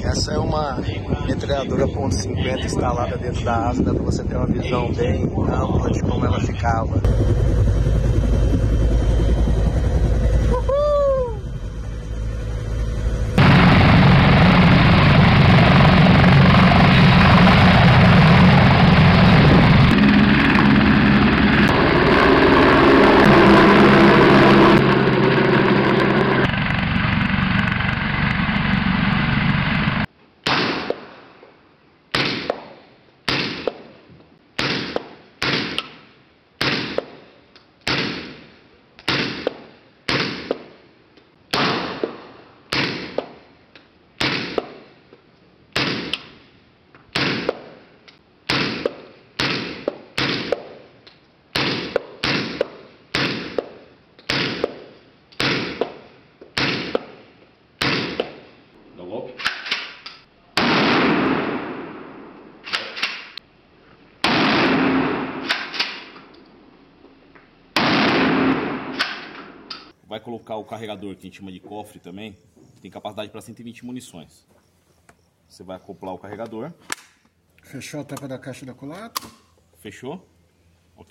Essa é uma metralhadora .50 instalada dentro da asa, dá para você ter uma visão bem ampla de como ela ficava. Vai colocar o carregador, que a gente chama de cofre também, que tem capacidade para 120 munições. Você vai acoplar o carregador. Fechou a tampa da caixa da culata? Fechou? Ok.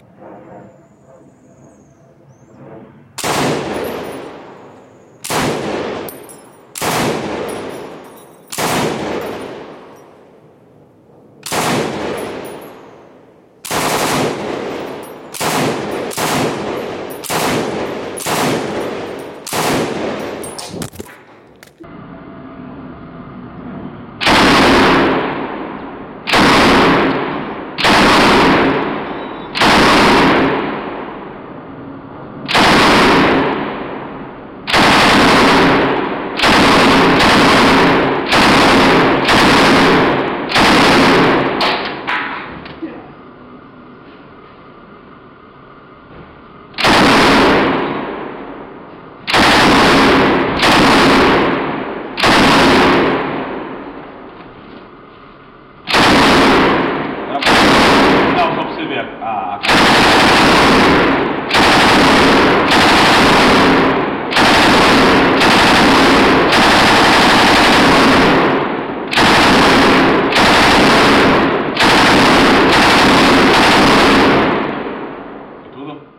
Tudo?